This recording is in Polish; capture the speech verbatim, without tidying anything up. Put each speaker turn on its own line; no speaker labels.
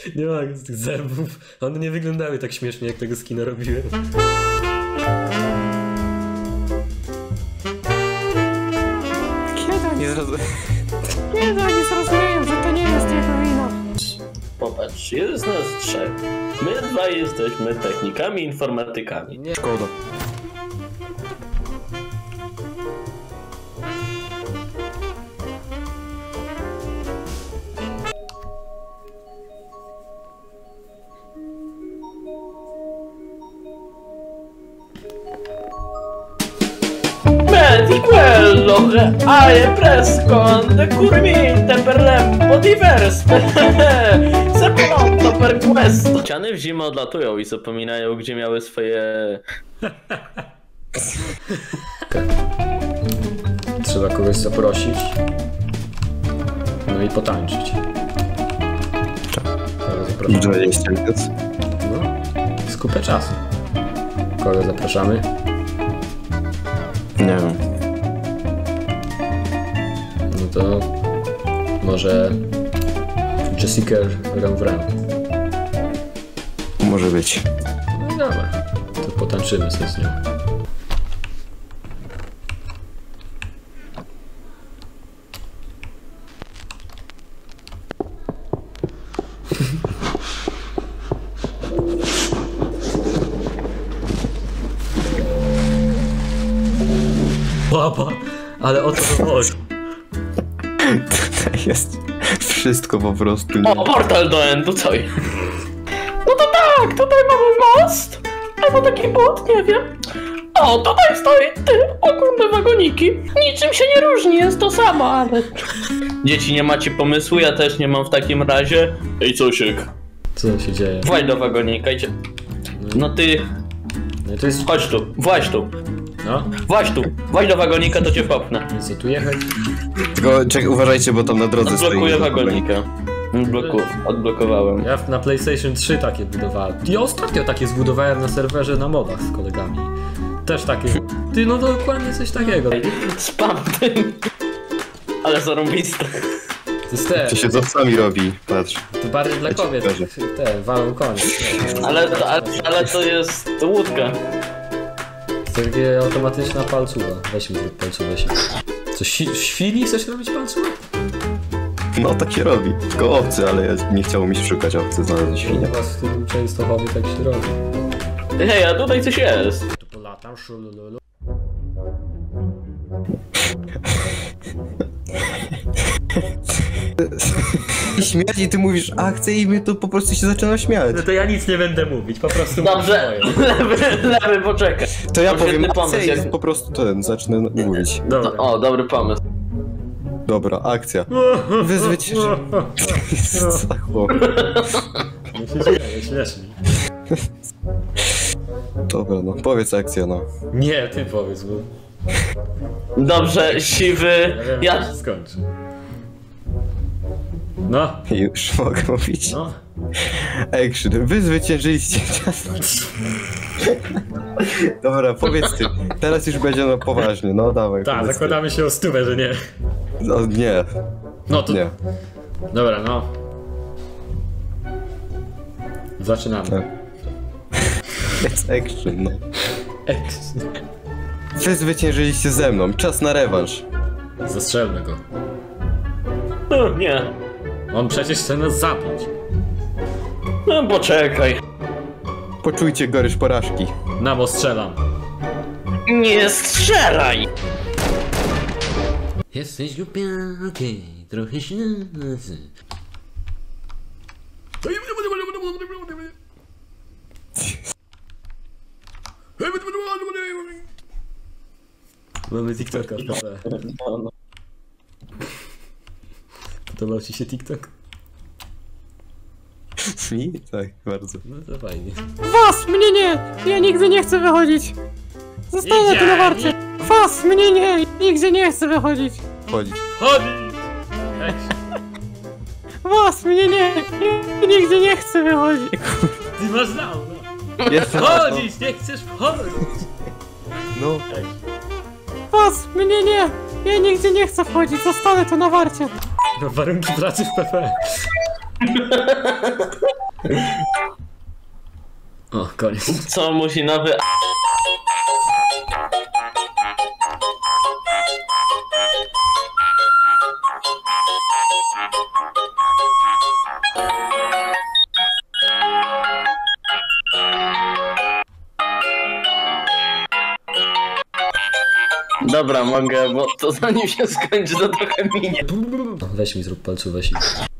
Nie ma z tych zębów. One nie wyglądały tak śmiesznie, jak tego skina robiłem.
Kiedy oni, nie zrozum... Kiedy oni zrozumieją, że to nie jest jego wina?
Popatrz, jest nas trzech. My dwaj jesteśmy technikami, informatykami.
Nie.
Szkoda.
Di quello hai presconde curvinte per lempo diverse. Se pronto per questo. Ściany w zimę odlatują i zapominają, gdzie miały swoje...
Trzeba kogoś zaprosić. No i potańczyć. Kogo zapraszamy? No, z kupę czasu. Kogo zapraszamy?
Nie wiem.
No to może Jessica Ramwram.
Może być.
No dobra, to potańczymy sobie z nią. Baba, ale o co to chodzi?
Tutaj jest wszystko po prostu.
O, portal do Endu, co? No to tak, tutaj mamy most, albo taki but, nie wiem. O, tutaj stoi ty, ogólne wagoniki. Niczym się nie różni, jest to samo, ale... Dzieci, nie macie pomysłu? Ja też nie mam w takim razie. Ej, Cosiek.
Co się dzieje?
Właź do wagonika, idzie. No ty...
No to jest...
Chodź tu, właź tu.
No?
Właź tu, właź do wagonika, to cię popnę.
Co tu jechać?
Tylko czek, uważajcie, bo tam na drodze stoi.
Odblokuję wagonika. Bloku, odblokowałem.
Ja na PlayStation trzy takie budowałem. Ja ostatnio takie zbudowałem na serwerze na modach z kolegami. Też takie. Ty, no dokładnie coś takiego.
Spam tym. Ale zarąbiste.
To jest te,
To się z owcami robi, patrz.
to bardziej dla
Ja ci
kobiet.
pokażę.
Te, walą konie.
Ale, ale, ale to jest to łódka.
To takie automatyczna palcuwa. Weź mi zrób palcówę się. Co, si- świni chcesz robić palcówę?
No tak się robi. Tylko owcy, ale ja nie chciało mi się szukać owcy, znalazłem świnia.
U was w tym Częstochowie tak się robi.
Hej, a tutaj coś jest.
Tu polatam, szulululu.
Śmierdzi, ty mówisz akcję i my to po prostu się zaczyna śmiać.
No to ja nic nie będę mówić, po prostu
Dobrze, lewy, lewy, poczekaj.
To ja
To
powiem
świetny
akcję
pomysł,
i
jak-
po prostu ten, zacznę mówić.
Dobra.
O, dobry pomysł.
Dobra, akcja. Wyzwać się. Co chłop?
Nie się dzieje, śmiesznie.
Dobra, no powiedz akcja, no.
Nie, ty powiedz, bo
Dobrze, siwy.
ja wiem,
Ja...
jak się skończy. No,
Już mogę mówić.
no.
Action. Wy zwyciężyliście czas. Dobra, powiedz ty. Teraz już będzie no poważnie, no dawaj.
Tak,
powiedz ty.
zakładamy się o stówę, że nie.
No, nie,
No to...
nie.
Dobra, no. Zaczynamy.
Tak. Jest action, no.
Eks.
Wy zwyciężyliście ze mną. Czas na rewanż.
Zastrzelmy go.
No, nie.
On przecież chce nas zabić.
No, poczekaj.
Poczujcie gorycz porażki.
Na bo strzelam.
Nie strzelaj!
Jesteś głupiaki, trochę się nazy. Mamy TikToka w P C.
No, no.
Podobał ci się TikTok?
Mi? Tak, bardzo.
No to fajnie.
Was, mnie nie! Ja nigdy nie chcę wychodzić! Zostanę
Idzie,
tu na warcie! Was, mnie nie! Nigdy nie chcę wychodzić!
Chodzić.
Chodź! Ej,
Was, mnie nie! Ja nigdy nie chcę wychodzić!
ty masz na no.
Jeszcze raz,
Chodzić, nie chcesz wchodzić!
no. no.
Was, mnie nie! Ja nigdy nie chcę wchodzić! Zostanę tu na warcie!
No, warunki pracy w P P. O, koniec.
Co musi nowy... Dobra, mogę, bo to zanim się skończy, to trochę minie.
Weź mi zrób palcówę.